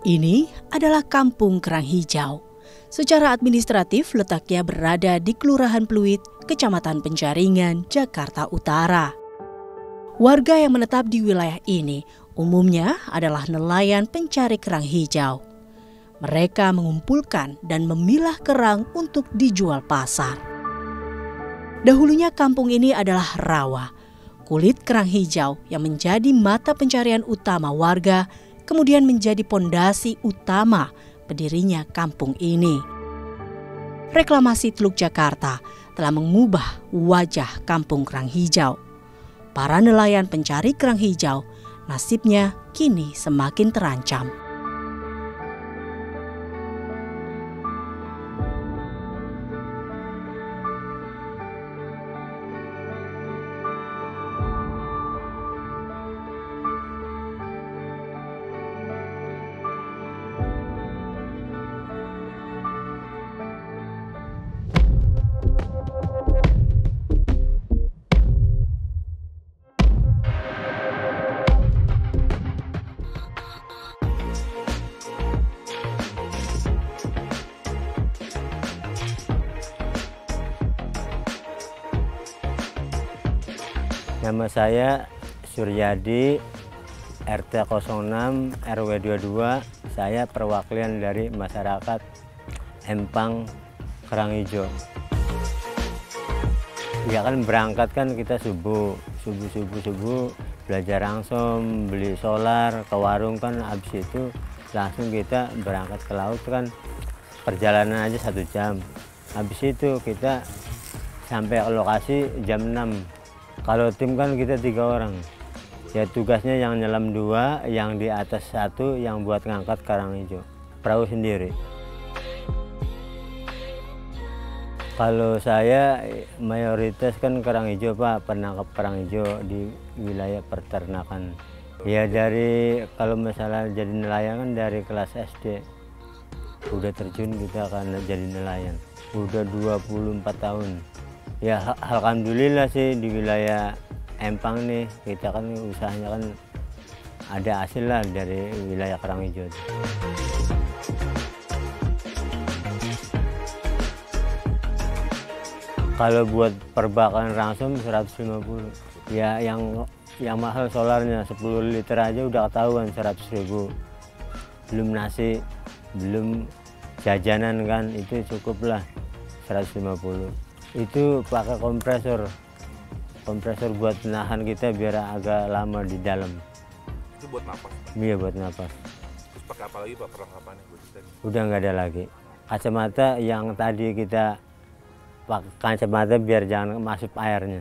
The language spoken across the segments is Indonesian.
Ini adalah Kampung Kerang Hijau. Secara administratif letaknya berada di Kelurahan Pluit, Kecamatan Penjaringan, Jakarta Utara. Warga yang menetap di wilayah ini umumnya adalah nelayan pencari kerang hijau. Mereka mengumpulkan dan memilah kerang untuk dijual pasar. Dahulunya kampung ini adalah rawa. Kulit kerang hijau yang menjadi mata pencarian utama warga kemudian menjadi pondasi utama berdirinya kampung ini. Reklamasi Teluk Jakarta telah mengubah wajah kampung kerang hijau. Para nelayan pencari kerang hijau nasibnya kini semakin terancam. Nama saya Suryadi, RT 06 RW 22. Saya perwakilan dari masyarakat Empang Kerang Hijau. Ya kan berangkat kan kita subuh belajar langsung, beli solar ke warung kan, habis itu langsung kita berangkat ke laut kan, perjalanan aja 1 jam. Habis itu kita sampai ke lokasi jam 6. Kalau tim kan kita 3 orang. Ya tugasnya yang nyelam 2, yang di atas 1, yang buat ngangkat kerang hijau. Perahu sendiri. Kalau saya mayoritas kan kerang hijau Pak, penangkap kerang hijau di wilayah peternakan. Ya dari kalau masalah jadi nelayan kan dari kelas SD. Udah terjun kita akan jadi nelayan. Udah 24 tahun. Ya alhamdulillah sih di wilayah Empang nih kita kan usahanya kan ada hasil lah dari wilayah kerang hijau. Kalau buat perbakan langsung 150. Ya yang mahal solarnya 10 liter aja udah ketahuan 100.000. Belum nasi, belum jajanan kan, itu cukup lah 150. Itu pakai kompresor buat nahan kita biar agak lama di dalam. Itu buat napas? Iya buat napas. Terus pakai apa lagi Pak perlengkapannya? Udah nggak ada lagi. Kacamata yang tadi kita pakai kacamata biar jangan masuk airnya.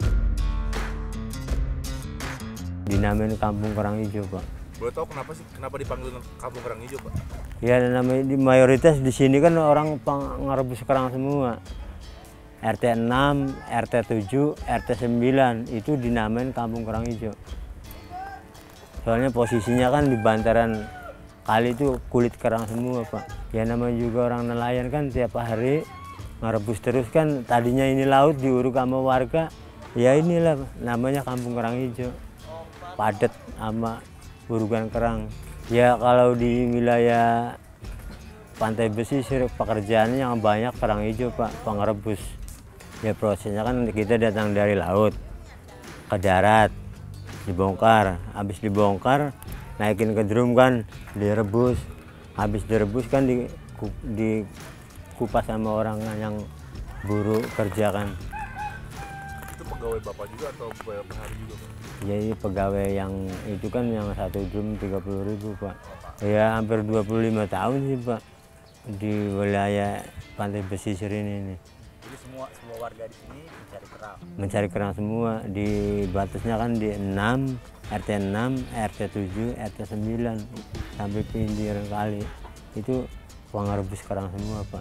Dinamain Kampung Kerang Hijau Pak. Boleh tahu kenapa dipanggil Kampung Kerang Hijau Pak? Ya namanya mayoritas di sini kan orang ngerebus kerang semua. RT 6, RT 7, RT 9 itu dinamain Kampung Kerang Hijau. Soalnya posisinya kan di bantaran kali itu kulit kerang semua Pak. Ya namanya juga orang nelayan kan tiap hari ngerebus terus kan, tadinya ini laut diuruk sama warga. Ya inilah namanya Kampung Kerang Hijau. Padat sama urukan kerang. Ya kalau di wilayah Pantai Pesisir pekerjaannya yang banyak kerang hijau Pak, pengerebus. Ya prosesnya kan kita datang dari laut ke darat, dibongkar, habis dibongkar naikin ke drum kan, direbus, habis direbus kan dikupas sama orang yang buru kerja kan. Itu pegawai Bapak juga atau pegawai per hari juga Pak? Jadi pegawai yang itu kan yang 1 drum 30.000 Pak. Ya hampir 25 tahun sih Pak di wilayah Pantai Pesisir ini. Jadi semua warga di sini mencari kerang? Mencari kerang semua, di batasnya kan di 6, RT 6, RT 7, RT 9 sampai pinggir kali. Itu pengerebus kerang semua Pak.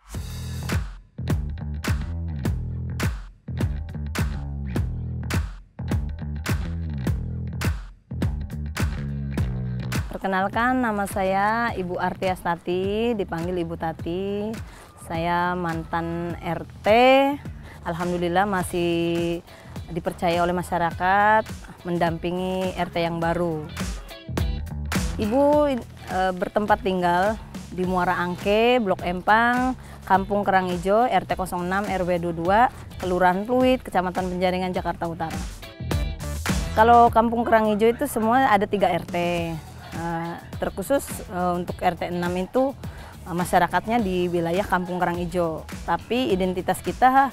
Perkenalkan, nama saya Ibu Artiastati, dipanggil Ibu Tati. Saya mantan RT, alhamdulillah masih dipercaya oleh masyarakat mendampingi RT yang baru. Ibu bertempat tinggal di Muara Angke, Blok Empang, Kampung Kerang Ijo, RT 06 RW 22, Kelurahan Pluit, Kecamatan Penjaringan, Jakarta Utara. Kalau Kampung Kerang Ijo itu semua ada 3 RT. Terkhusus untuk RT 6 itu masyarakatnya di wilayah Kampung Kerang Ijo. Tapi identitas kita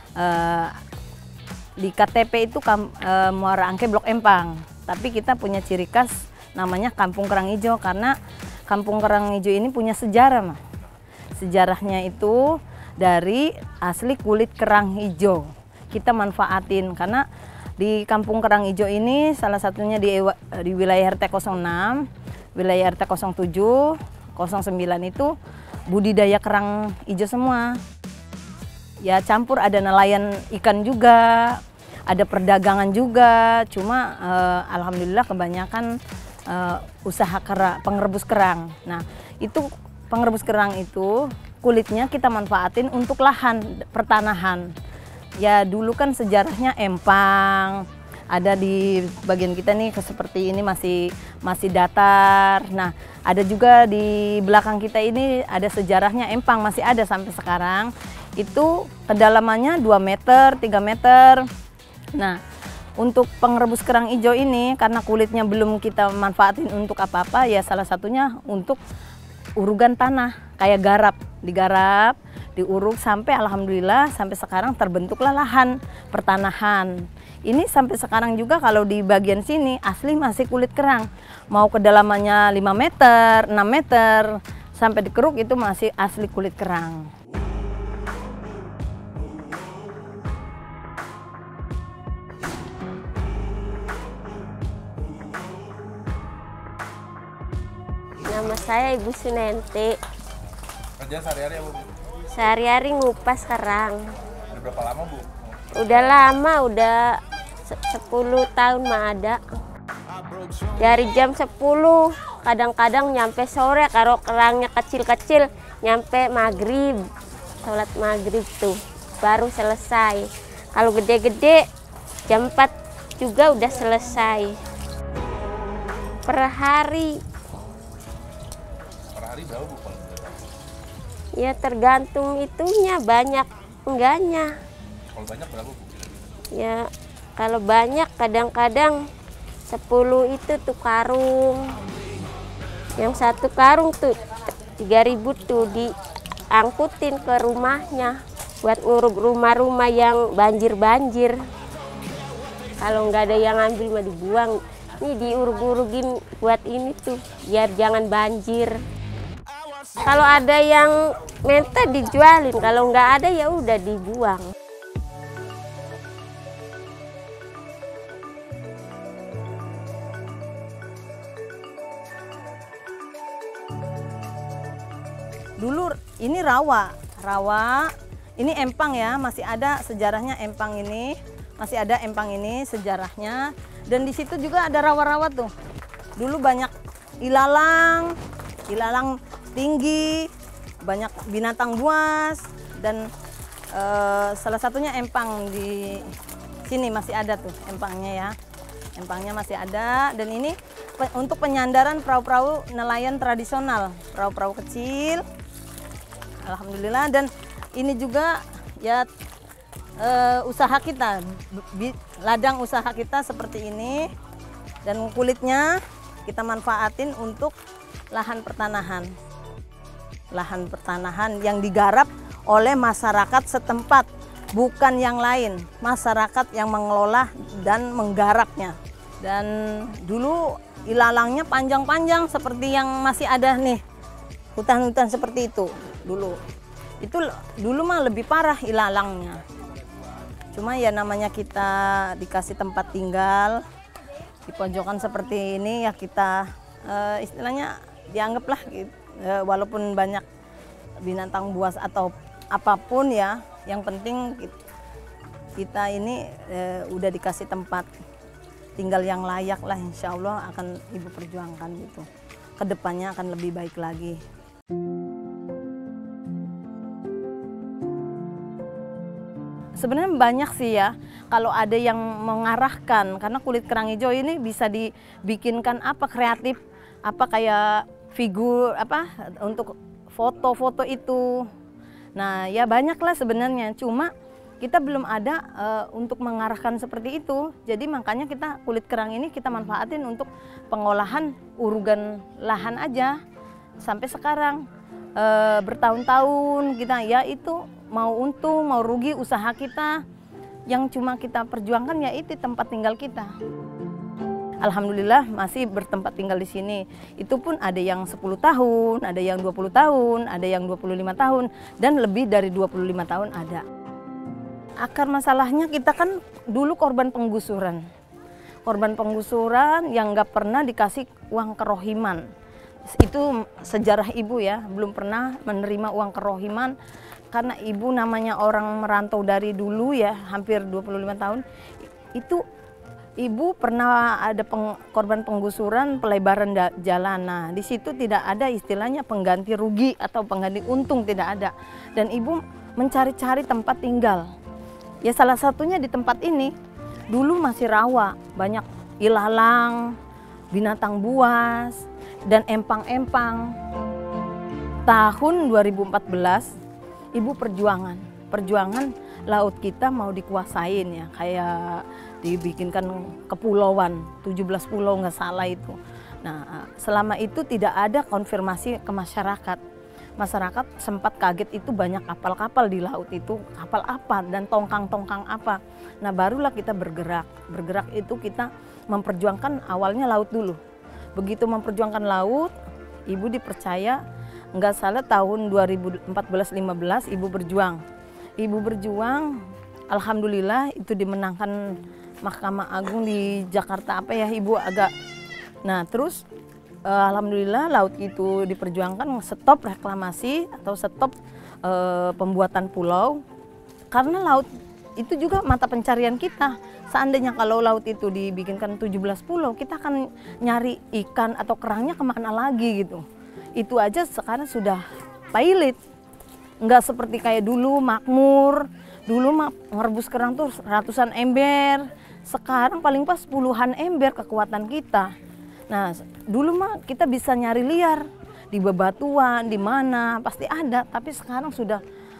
di KTP itu Muara Angke Blok Empang. Tapi kita punya ciri khas namanya Kampung Kerang Ijo karena Kampung Kerang Ijo ini punya sejarah, Mas. Sejarahnya itu dari asli kulit kerang hijau. Kita manfaatin karena di Kampung Kerang Ijo ini salah satunya di wilayah RT 06, wilayah RT 07, 09 itu budidaya kerang hijau semua. Ya campur ada nelayan ikan juga, ada perdagangan juga. Cuma alhamdulillah kebanyakan usaha pengerebus kerang. Nah, itu pengerebus kerang itu kulitnya kita manfaatin untuk lahan pertanahan. Ya dulu kan sejarahnya empang, ada di bagian kita nih seperti ini masih datar. Nah, ada juga di belakang kita ini ada sejarahnya empang, masih ada sampai sekarang. Itu kedalamannya 2 meter, 3 meter. Nah, untuk pengerebus kerang hijau ini karena kulitnya belum kita manfaatin untuk apa-apa, ya salah satunya untuk urugan tanah kayak digarap, diuruk sampai alhamdulillah sampai sekarang terbentuklah lahan pertanahan. Ini sampai sekarang juga kalau di bagian sini asli masih kulit kerang. Mau kedalamannya 5 meter, 6 meter sampai dikeruk itu masih asli kulit kerang. Nama saya Ibu Sunenti. Kerja sehari-hari apa, Bu? Sehari-hari ngupas kerang. Udah berapa lama, Bu? Udah lama, udah 10 tahun mah ada. Dari jam 10, kadang-kadang nyampe sore, kalau kerangnya kecil-kecil, nyampe maghrib. Sholat maghrib tuh, baru selesai. Kalau gede-gede, jam 4 juga udah selesai. Per hari. Per hari berapa, Bu? Ya tergantung itunya, banyak enggaknya. Kalau banyak berapa, Bu? Ya kalau banyak kadang-kadang 10 itu tuh karung. Yang 1 karung tuh 3.000 tuh diangkutin ke rumahnya buat nguruk rumah-rumah yang banjir-banjir. Kalau nggak ada yang ambil mah dibuang. Ini diuruk-urukin buat ini tuh biar jangan banjir. Kalau ada yang minta dijualin, kalau nggak ada ya udah dibuang. Dulu ini rawa, ini empang ya, masih ada sejarahnya empang ini, masih ada empang ini sejarahnya. Dan di situ juga ada rawa-rawa tuh. Dulu banyak ilalang tinggi, banyak binatang buas, dan salah satunya empang di sini masih ada tuh empangnya ya. Empangnya masih ada, dan ini untuk penyandaran perahu-perahu nelayan tradisional, perahu-perahu kecil. Alhamdulillah, dan ini juga ya usaha kita, ladang usaha kita seperti ini, dan kulitnya kita manfaatin untuk lahan pertanahan. Lahan pertanahan yang digarap oleh masyarakat setempat, bukan yang lain. Masyarakat yang mengelola dan menggarapnya. Dan dulu ilalangnya panjang-panjang seperti yang masih ada nih, hutan-hutan seperti itu dulu. Itu dulu mah lebih parah ilalangnya. Cuma ya namanya kita dikasih tempat tinggal di pojokan seperti ini, ya kita istilahnya dianggaplah gitu. Walaupun banyak binatang buas atau apapun ya, yang penting kita ini udah dikasih tempat tinggal yang layak lah, insya Allah akan Ibu perjuangkan gitu. Kedepannya akan lebih baik lagi. Sebenarnya banyak sih ya, kalau ada yang mengarahkan, karena kulit kerang hijau ini bisa dibikinkan apa kreatif, apa kayak figur apa untuk foto-foto itu. Nah ya banyak lah sebenarnya, cuma kita belum ada untuk mengarahkan seperti itu. Jadi makanya kita kulit kerang ini kita manfaatin untuk pengolahan urugan lahan aja. Sampai sekarang bertahun-tahun kita ya itu mau untung mau rugi usaha kita, yang cuma kita perjuangkan ya itu tempat tinggal kita. Alhamdulillah masih bertempat tinggal di sini. Itu pun ada yang 10 tahun, ada yang 20 tahun, ada yang 25 tahun, dan lebih dari 25 tahun ada. Akar masalahnya kita kan dulu korban penggusuran. Korban penggusuran yang nggak pernah dikasih uang kerohiman. Itu sejarah ibu ya, belum pernah menerima uang kerohiman. Karena ibu namanya orang merantau dari dulu ya, hampir 25 tahun. Itu ibu pernah ada korban penggusuran pelebaran jalan. Nah, di situ tidak ada istilahnya pengganti rugi atau pengganti untung, tidak ada. Dan ibu mencari-cari tempat tinggal. Ya salah satunya di tempat ini, dulu masih rawa, banyak ilalang, binatang buas, dan empang-empang. Tahun 2014, ibu perjuangan laut kita mau dikuasain ya, kayak dibikinkan kepulauan, 17 pulau nggak salah itu. Nah selama itu tidak ada konfirmasi ke masyarakat. Masyarakat sempat kaget itu banyak kapal-kapal di laut itu, kapal apa dan tongkang-tongkang apa. Nah barulah kita bergerak itu kita memperjuangkan awalnya laut dulu. Begitu memperjuangkan laut, ibu dipercaya nggak salah tahun 2014-15 ibu berjuang. Ibu berjuang, alhamdulillah itu dimenangkan Mahkamah Agung di Jakarta apa ya ibu agak. Nah terus alhamdulillah laut itu diperjuangkan stop reklamasi atau stop pembuatan pulau. Karena laut itu juga mata pencarian kita. Seandainya kalau laut itu dibikinkan 17 pulau, kita akan nyari ikan atau kerangnya kemana lagi gitu. Itu aja sekarang sudah pailit. Nggak seperti kayak dulu makmur. Dulu ngerebus kerang tuh ratusan ember. Sekarang paling pas puluhan ember kekuatan kita. Nah dulu mah kita bisa nyari liar. Di bebatuan, di mana, pasti ada. Tapi sekarang sudah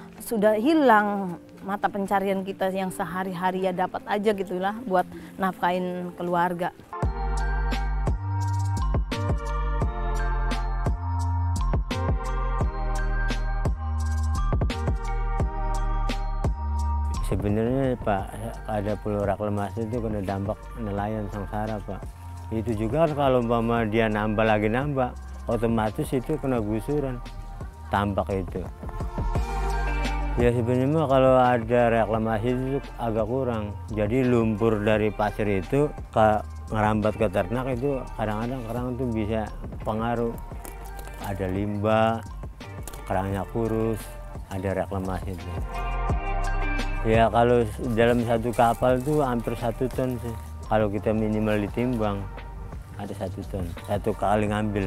hilang mata pencarian kita yang sehari-hari ya dapat aja gitulah buat nafkain keluarga. Sebenarnya Pak, ada pulau reklamasi itu kena dampak nelayan sengsara Pak. Itu juga kalau umpama dia nambah lagi otomatis itu kena gusuran tambak itu. Ya sebenarnya kalau ada reklamasi itu agak kurang. Jadi lumpur dari pasir itu ngerambat ke ternak itu kadang-kadang kerang itu bisa pengaruh. Ada limbah, kerangnya kurus, ada reklamasi itu. Ya kalau dalam satu kapal itu hampir 1 ton sih. Kalau kita minimal ditimbang ada 1 ton, 1 kali ngambil.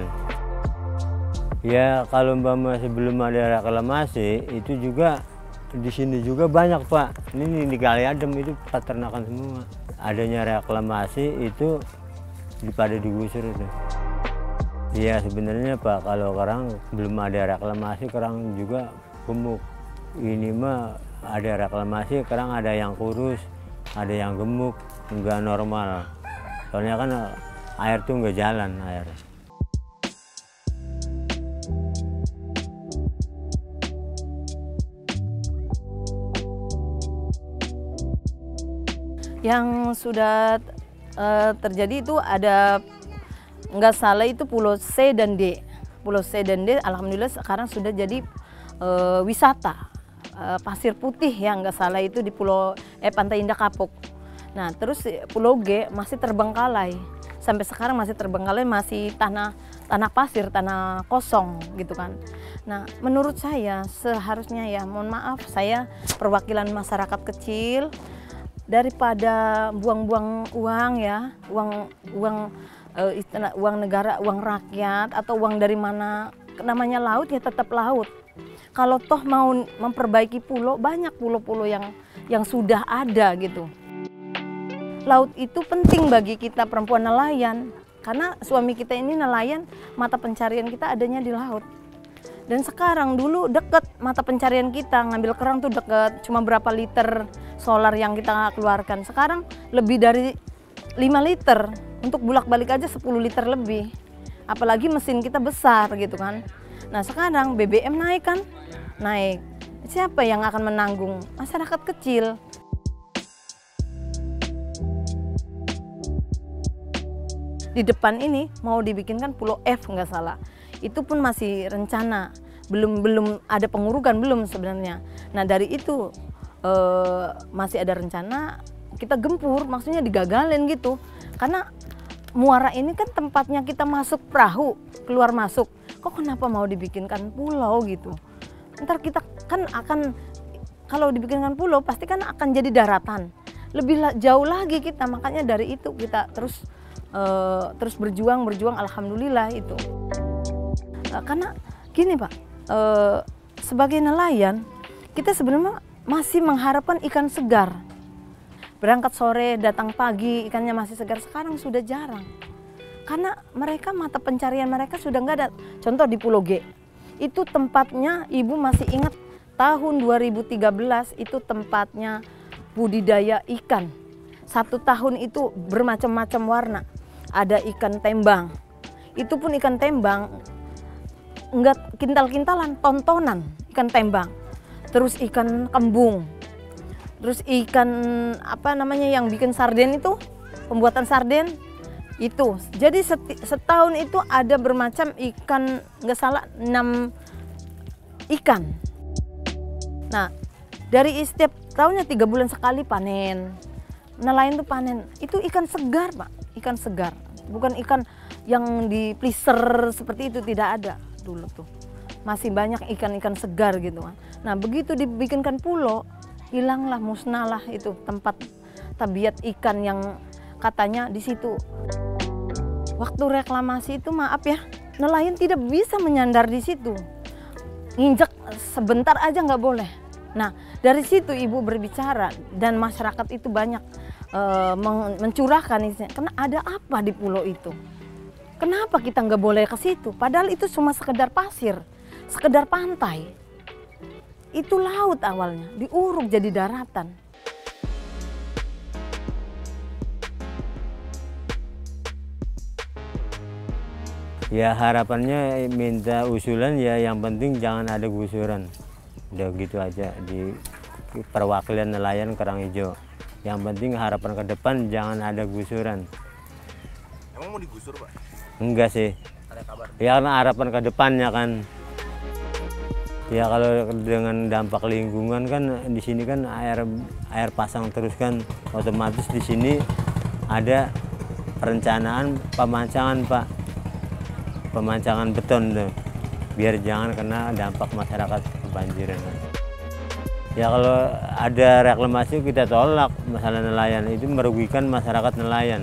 Ya kalau umpama sebelum ada reklamasi itu juga di sini juga banyak Pak. Ini di Kali Adem itu peternakan semua. Adanya reklamasi itu pada digusur itu. Ya sebenarnya Pak kalau kerang belum ada reklamasi kerang juga gemuk. Ini mah ada reklamasi kerang ada yang kurus, ada yang gemuk, nggak normal. Soalnya kan air tuh nggak jalan air. Yang sudah terjadi itu ada nggak salah itu Pulau C dan D. Pulau C dan D alhamdulillah sekarang sudah jadi wisata. Pasir putih yang nggak salah itu di Pantai Indah Kapuk. Nah terus Pulau G masih terbengkalai. Sampai sekarang masih terbengkalai, masih tanah pasir, tanah kosong gitu kan. Nah menurut saya seharusnya ya mohon maaf saya perwakilan masyarakat kecil, daripada buang-buang uang ya, uang negara, uang rakyat atau uang dari mana, namanya laut ya tetap laut. Kalau toh mau memperbaiki pulau, banyak pulau-pulau yang sudah ada gitu. Laut itu penting bagi kita perempuan nelayan Karena suami kita ini nelayan, mata pencarian kita adanya di laut. Dan sekarang dulu deket mata pencarian kita, ngambil kerang tuh deket, cuma berapa liter solar yang kita keluarkan. Sekarang lebih dari 5 liter, untuk bolak-balik aja 10 liter lebih. Apalagi mesin kita besar gitu kan. Nah sekarang BBM naik kan, naik. Siapa yang akan menanggung? Masyarakat kecil. Di depan ini mau dibikinkan Pulau F nggak salah. Itu pun masih rencana, belum ada pengurukan belum sebenarnya. Nah dari itu masih ada rencana kita gempur, maksudnya digagalin gitu. Karena muara ini kan tempatnya kita masuk perahu, keluar masuk. Kok kenapa mau dibikinkan pulau gitu? Ntar kita kan akan, kalau dibikinkan pulau pasti kan akan jadi daratan. Lebih jauh lagi kita, makanya dari itu kita terus berjuang, alhamdulillah itu. Karena gini Pak, sebagai nelayan kita sebenarnya masih mengharapkan ikan segar. Berangkat sore, datang pagi, ikannya masih segar. Sekarang sudah jarang. Karena mereka mata pencarian mereka sudah nggak ada. Contoh di Pulau G, itu tempatnya Ibu masih ingat tahun 2013 itu tempatnya budidaya ikan. 1 tahun itu bermacam-macam warna. Ada ikan tembang. Itu pun ikan tembang nggak kintal-kintalan, tontonan ikan tembang. Terus ikan kembung. Terus ikan apa namanya yang bikin sarden itu, pembuatan sarden itu. Jadi setahun itu ada bermacam ikan, nggak salah 6 ikan. Nah dari setiap tahunnya 3 bulan sekali panen. Nelayan tuh panen, itu ikan segar Pak, ikan segar. Bukan ikan yang di freezer seperti itu, tidak ada dulu tuh. Masih banyak ikan-ikan segar gitu kan. Nah begitu dibikinkan pulau, hilanglah, musnahlah itu tempat tabiat ikan yang katanya di situ. Waktu reklamasi itu maaf ya, nelayan tidak bisa menyandar di situ. Nginjek sebentar aja nggak boleh. Nah dari situ Ibu berbicara dan masyarakat itu banyak mencurahkan isinya. Karena ada apa di pulau itu? Kenapa kita nggak boleh ke situ? Padahal itu cuma sekedar pasir, sekedar pantai. Itu laut awalnya, diuruk jadi daratan. Ya harapannya minta usulan ya, yang penting jangan ada gusuran. Udah gitu aja di perwakilan nelayan Kerang Hijau. Yang penting harapan ke depan jangan ada gusuran. Emang mau digusur Pak? Enggak sih. Ada kabar. Ya karena harapan ke depannya kan. Ya kalau dengan dampak lingkungan kan di sini kan air pasang terus kan, otomatis di sini ada perencanaan pemancangan Pak. Pemancangan beton tuh. Biar jangan kena dampak masyarakat kebanjiran. Ya kalau ada reklamasi kita tolak, masalah nelayan itu merugikan masyarakat nelayan.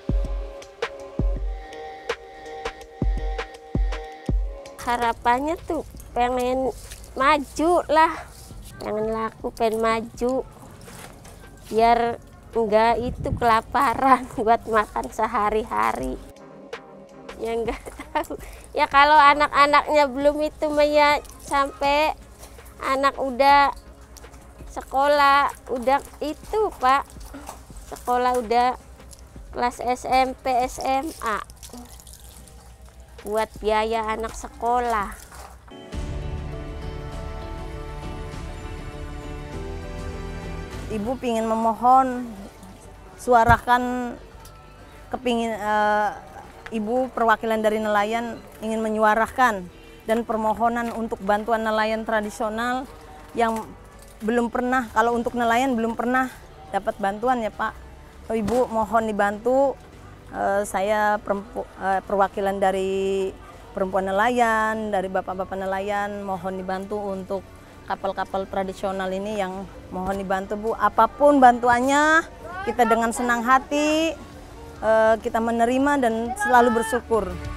Harapannya tuh pengen maju lah, pengen laku, pengen maju. Biar enggak itu kelaparan buat makan sehari-hari. Ya enggak tahu. Ya kalau anak-anaknya belum itu ya sampai anak udah sekolah, udah itu Pak, sekolah udah kelas SMP, SMA, buat biaya anak sekolah. Ibu ingin memohon, suarakan kepingin Ibu perwakilan dari nelayan ingin menyuarakan dan permohonan untuk bantuan nelayan tradisional yang belum pernah, kalau untuk nelayan belum pernah dapat bantuan ya Pak. Ibu mohon dibantu, saya perwakilan dari perempuan nelayan, dari bapak-bapak nelayan, mohon dibantu untuk kapal-kapal tradisional ini yang mohon dibantu Bu. Apapun bantuannya kita dengan senang hati kita menerima dan selalu bersyukur.